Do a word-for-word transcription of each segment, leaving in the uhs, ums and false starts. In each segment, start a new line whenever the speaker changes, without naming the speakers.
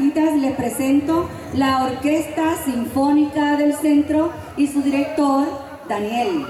señoritas, les presento la Orquesta Sinfónica del Centro y su director, Daniel.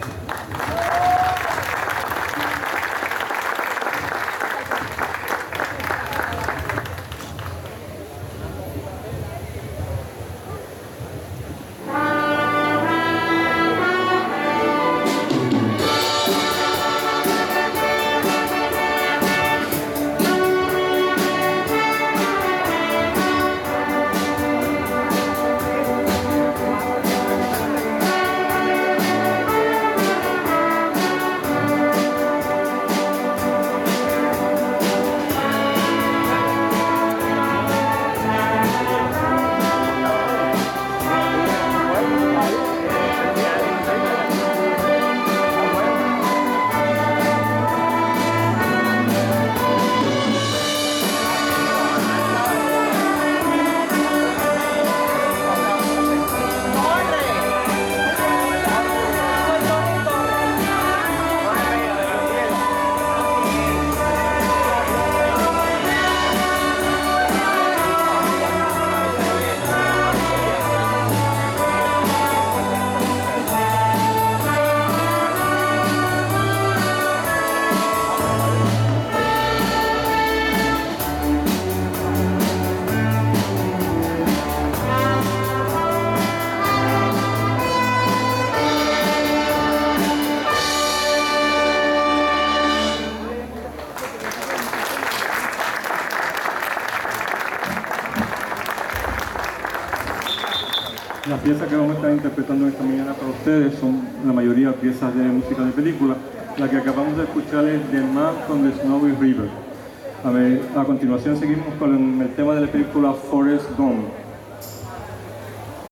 Las piezas que vamos a estar interpretando esta mañana para ustedes son la mayoría piezas de música de película. La que acabamos de escuchar es The Man from the Snowy River. A ver, a continuación seguimos con el tema de la película Forrest Gump.